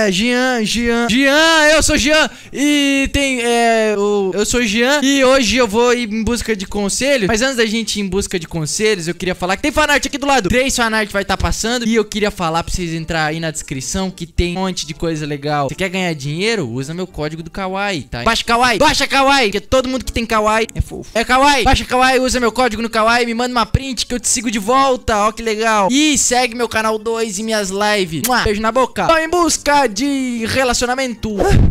Jean, eu sou Jean. E tem, eu sou Jean. E hoje eu vou ir em busca de conselhos. Mas antes da gente ir em busca de conselhos, eu queria falar que tem fanart aqui do lado. 3 fanart vai estar passando. E eu queria falar pra vocês entrar aí na descrição que tem um monte de coisa legal. Você quer ganhar dinheiro? Usa meu código do Kawaii, tá? Baixa Kawaii, porque todo mundo que tem Kawaii é fofo. É Kawaii, baixa Kawaii, usa meu código no Kawaii, me manda uma print que eu te sigo de volta. Ó que legal. E segue meu canal 2 e minhas lives. Beijo na boca. Tô em busca de relacionamento.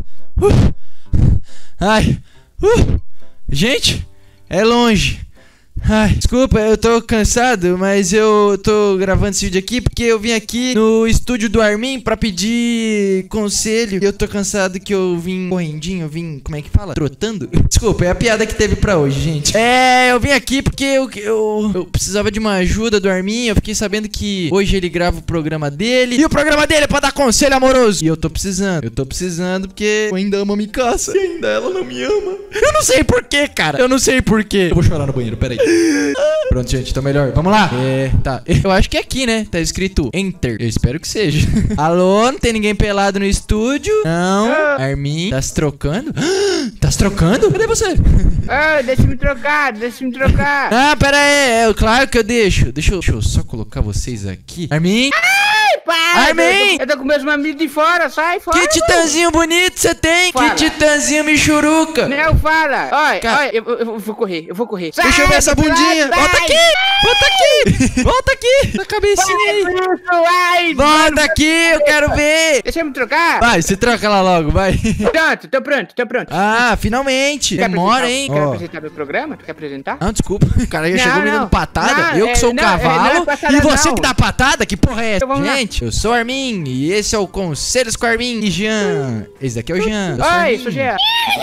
Ai. Gente, é longe. Ai, desculpa, eu tô cansado, mas eu tô gravando esse vídeo aqui porque eu vim aqui no estúdio do Armin pra pedir conselho. E eu tô cansado que eu vim correndinho, como é que fala? Trotando? Desculpa, é a piada que teve pra hoje, gente. Eu vim aqui porque eu precisava de uma ajuda do Armin. Eu fiquei sabendo que hoje ele grava o programa dele. E o programa dele é pra dar conselho amoroso. E eu tô precisando porque eu ainda amo a Mikasa. E ainda ela não me ama. Eu não sei porquê, cara. Eu não sei porquê. Eu vou chorar no banheiro, peraí. Pronto, gente, tô melhor. Vamos lá. Tá. Eu acho que é aqui, né? Tá escrito Enter. Eu espero que seja. Alô, não tem ninguém pelado no estúdio? Não. Armin, tá se trocando? Tá se trocando? Cadê você? Deixa me trocar. Ah, pera aí. Claro que eu deixo. Deixa eu só colocar vocês aqui. Armin. Para! Armin! Eu tô com meus mamilos de fora, sai fora! Que titãzinho bonito você tem! Fala. Que titãzinho michuruca! Não, fala! Olha, eu vou correr. Sai, deixa eu ver essa bundinha! Volta aqui! Volta aqui! Na cabecinha aí! Volta aqui, eu quero ver! Deixa eu me trocar! Vai, se troca lá logo, vai! Pronto, tô pronto. Ah, finalmente! Demora, hein? Quer apresentar meu programa? Tu quer apresentar? Não, desculpa, o cara já chegou me dando patada. Não, eu que sou o cavalo patada, e você não. que dá patada? Que porra é essa? Então, gente, eu sou o Armin e esse é o Conselhos com Armin e Jean. Esse daqui é o Jean. Oi, sou Jean.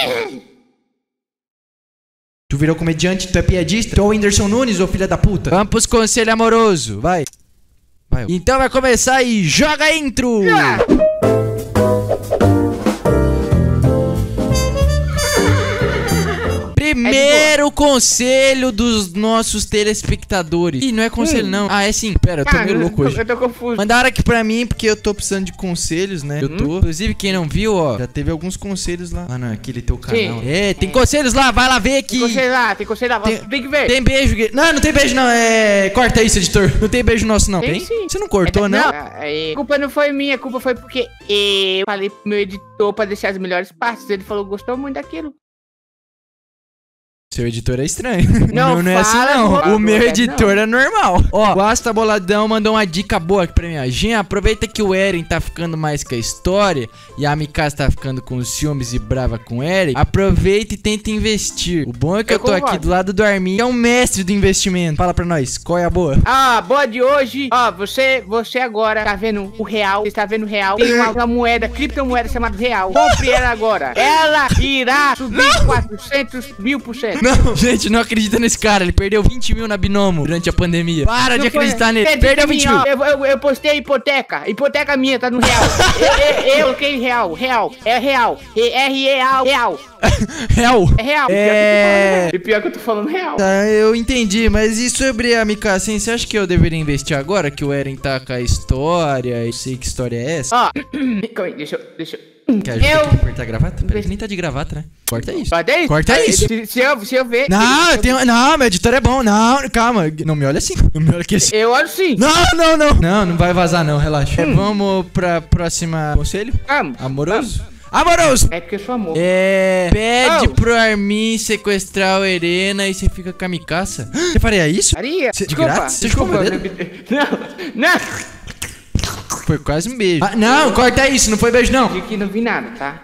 Tu virou comediante, tu é piadista? Tu é o Whindersson Nunes, ô filha da puta? Vamos pros conselhos amorosos, vai. Então vai começar e joga a intro! Primeiro conselho dos nossos telespectadores. Ih, não é conselho não. Ah, é sim. Pera, eu tô meio louco hoje. Eu tô confuso. Mandaram aqui pra mim porque eu tô precisando de conselhos, né? Eu tô. Inclusive, quem não viu, ó, já teve alguns conselhos lá. Ah, não, aquele teu canal. Sim. Tem conselhos lá, vai lá ver aqui. Tem conselho lá, tem que ver. Tem beijo. Não tem beijo não, corta isso, editor. Não tem beijo nosso não. Tem sim. Você não cortou, não? A culpa não foi minha, a culpa foi porque eu falei pro meu editor pra deixar as melhores partes. Ele falou que gostou muito daquilo. Seu editor é estranho. Não, não é assim não. O meu editor é normal. Ó, o Asta Boladão mandou uma dica boa aqui pra mim. Jean, aproveita que o Eren tá ficando mais com a história e a Mikasa tá ficando com ciúmes e brava com o Eren. Aproveita e tenta investir. O bom é que eu tô aqui do lado do Armin, que é um mestre do investimento. Fala pra nós, qual é a boa? Boa de hoje. Você agora tá vendo o real. Você está vendo o real. Tem uma moeda, criptomoeda chamada real. Compre ela agora. Ela irá subir 400.000%. Não, gente, não acredita nesse cara. Ele perdeu 20 mil na Binomo durante a pandemia. Para de acreditar nele. Perdeu 20 mil. Eu postei hipoteca. Hipoteca minha, tá no real. Eu coloquei real. É real. R-E-A-L. Real. Real? É real. E pior que eu tô falando real. Tá, eu entendi. Mas e sobre a Mikasa, assim, você acha que eu deveria investir agora que o Eren tá com a história? Eu sei que história é essa. Calma aí, deixa eu... Quer ajuda aqui a apertar a gravata? Peraí, nem tá de gravata, né? Corta isso. Corta isso. Se eu ver... Não, meu editor é bom. Não, calma. Não me olha assim. Não me olha aqui assim. Eu olho sim. Não vai vazar não, relaxa. Vamos pra próxima conselho? Vamos. Amoroso? Amoroso! É porque eu sou amor. Pede pro Armin sequestrar o Erena e você fica com a Mikasa. Você faria isso? Faria. De grátis? Você ficou com medo? Não. Foi quase um beijo. Não, corta isso, não foi beijo não. Aqui não vi nada, tá?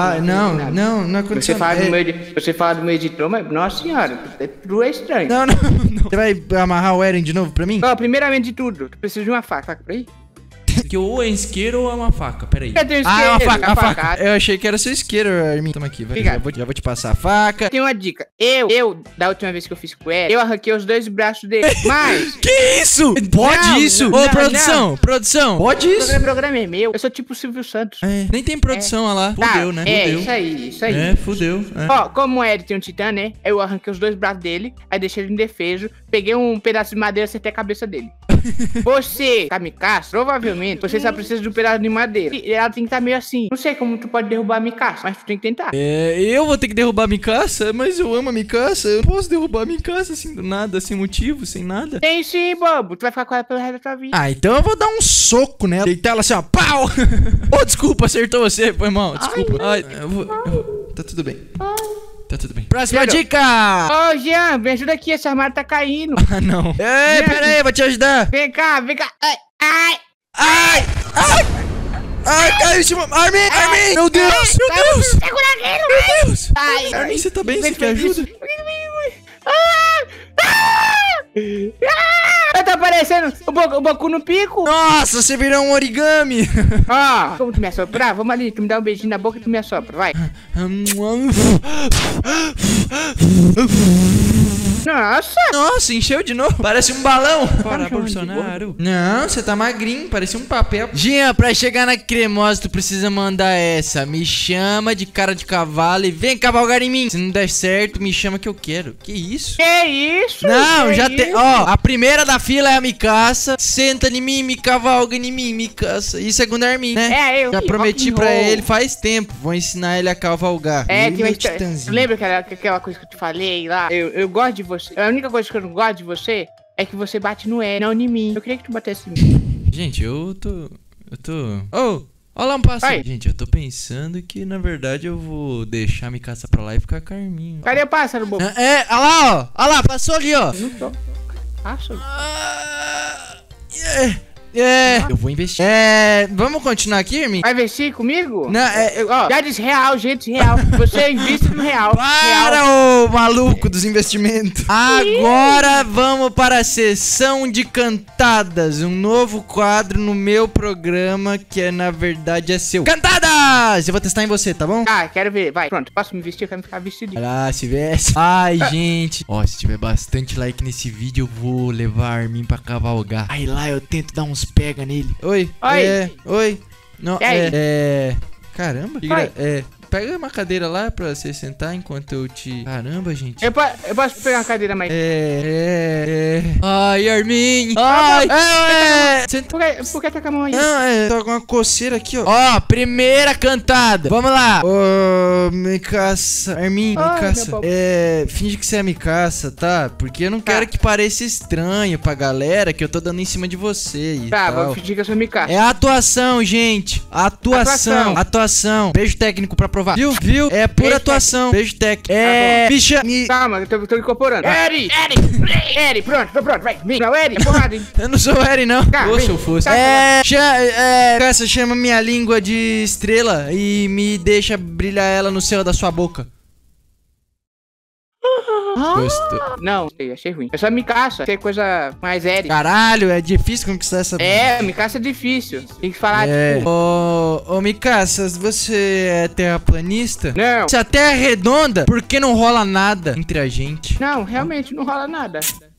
Não aconteceu nada. Você fala do meu editor, mas nossa senhora, tudo é estranho. Não. Você vai amarrar o Eren de novo pra mim? Primeiramente de tudo, tu precisa de uma faca pra aí? Que ou é um isqueiro ou é uma faca, peraí. Cadê o isqueiro? É uma faca. Eu achei que era seu isqueiro, Armin. Toma aqui, vai. Já vou te passar a faca. Tem uma dica. Da última vez que eu fiz com ele, eu arranquei os 2 braços dele. Mas... Que isso? Pode isso? Ô, produção. Pode isso? O programa é meu. Eu sou tipo o Silvio Santos. Nem tem produção, olha lá. Fudeu, né? Isso aí. Fudeu. Ó, como ele tem um titã, né? Eu arranquei os 2 braços dele, aí deixei ele indefeso, peguei um pedaço de madeira e acertei a cabeça dele. Você, Kamikaze, provavelmente, você só precisa de um pedaço de madeira. E ela tem que estar meio assim. Não sei como tu pode derrubar a Mikasa, mas tu tem que tentar. Eu vou ter que derrubar a Mikasa? Mas eu amo a Mikasa. Eu não posso derrubar a Mikasa assim do nada, sem motivo, sem nada. Tem sim, bobo. Tu vai ficar com ela pelo resto da tua vida. Ah, então eu vou dar um soco nela. Deitar ela assim, ó. Pau! Oh, desculpa, acertou você. Foi mal, desculpa. Ai, tá tudo bem. Tá tudo bem. Próxima dica! Ô, Jean, me ajuda aqui. Essa armário tá caindo. Ah, não. Ei, pera aí, vou te ajudar. Vem cá, vem cá. Ai, ai. Ai! Ai! Ai, caiu em cima. Armin! Meu Deus! Meu Deus! Segura aquilo, Meu Deus! ai. Armin, você tá bem? Você quer ajuda? Tá aparecendo o Boku no pico. Nossa, você virou um origami! Ó, como tu me assoprar? Vamos ali, tu me dá um beijinho na boca e tu me assopra, vai. Nossa, encheu de novo. Parece um balão. Para, Bolsonaro. Não, você tá magrinho, parecia um papel. Jean, pra chegar na cremosa, tu precisa mandar essa. Me chama de cara de cavalo e vem cavalgar em mim. Se não der certo, me chama que eu quero. Que isso? Que isso? Não, que já isso? tem. Ó, a primeira da fila é a Mikasa. Senta em mim, me cavalga em mim, Mikasa. E segunda é Armin, né? É, eu já vi, prometi rock and pra roll. ele faz tempo. Vou ensinar ele a cavalgar. É, Ele que e uma meu história. titãzinho. Lembra aquela coisa que eu te falei lá? Eu gosto de você. A única coisa que eu não gosto de você é que você bate no E, não em mim. Eu queria que tu batesse em mim. Gente, eu tô. Oh! Olha lá um passarinho. Vai. Gente, eu tô pensando que na verdade eu vou deixar a Mikasa pra lá e ficar com a Armin. Cadê o pássaro, bobo? Olha lá, ó. Olha lá, passou ali, ó. Não tô. Pássaro? Eu vou investir. Vamos continuar aqui, Armin? Vai investir comigo? Não, Ó, já disse real, gente, real. Você investe no real. Para, ô maluco dos investimentos. Agora vamos para a sessão de cantadas. Um novo quadro no meu programa que na verdade é seu. Cantadas! Eu vou testar em você, tá bom? Ah, quero ver. Vai, pronto. Posso me vestir? Eu quero ficar vestido. Olha lá, se veste. Ai, gente. Ó, se tiver bastante like nesse vídeo, eu vou levar a Armin pra cavalgar. Aí lá eu tento dar uns pega nele. Oi. Oi. Oi. Não, E aí? Caramba. Oi. Pega uma cadeira lá pra você sentar enquanto eu te... Caramba, gente. Eu posso pegar uma cadeira mais. Ai, Armin. Ai. Senta. Por que tá com a mão aí? Não, tô com uma coceira aqui, ó. Ó, primeira cantada. Vamos lá. Ô, Mikasa. Armin, Ai, Mikasa. meu pau. Finge que você é Mikasa, tá? Porque eu não quero que pareça estranho pra galera que eu tô dando em cima de você e Tá, tal. vou fingir que eu sou Mikasa. É atuação, gente. Atuação. Beijo técnico pra provar. Viu? É pura Beijo atuação. Beijo técnico. bom. Bicha. Calma, eu tô incorporando. Eri, pronto, tô pronto, vai. Vem, não, Eri, é porrada, hein? Eu não sou o Eri, não. Tá, Ou se vem. eu fosse. Tá, Essa chama minha língua de estrela e me deixa brilhar ela no céu da sua boca. Gostou. Não, achei ruim. Eu sou Mikasa, tem coisa mais Eri. Caralho, é difícil conquistar essa... Mikasa é difícil. Tem que falar, tipo... Ô, Mikasa, você é terraplanista? Não. Se a Terra é redonda, por que não rola nada entre a gente? Não, realmente não rola nada.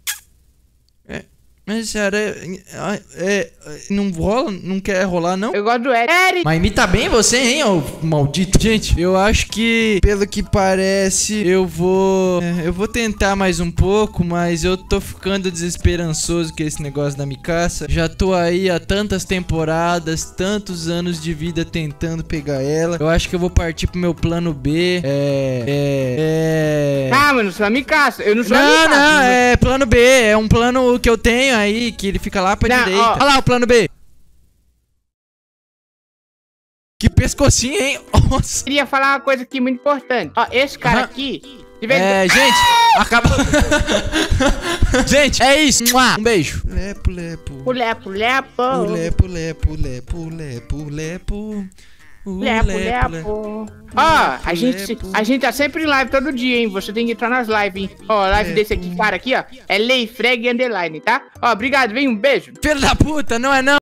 Mas, cara, não rola? Não quer rolar, não? Eu gosto do Eri. Mas imita bem você, hein, ô maldito. Gente, eu acho que, pelo que parece, eu vou tentar mais um pouco, mas eu tô ficando desesperançoso com esse negócio da Mikasa. Já tô aí há tantas temporadas, tantos anos de vida tentando pegar ela. Eu acho que eu vou partir pro meu plano B. Ah, mas não sou a Mikasa. Eu não sou a Mikasa. Não, é plano B. É um plano que eu tenho aí, que ele fica lá pra Não, direita. ó. Olha lá o plano B. Que pescocinho, hein? Nossa. Queria falar uma coisa aqui muito importante. Ó, esse cara aqui... de vez em quando- Gente, acaba... Gente, é isso. Um beijo. Lepo, lepo. Lepo, lepo. Lepo, lepo, lepo, lepo, lepo. Lepo, lepo. Ó, a gente tá sempre em live todo dia, hein? Você tem que entrar nas lives, hein? Ó, live desse aqui, cara aqui, ó. É Leifreg Underline, tá? Ó, obrigado, vem, um beijo. Filho da puta, não é não.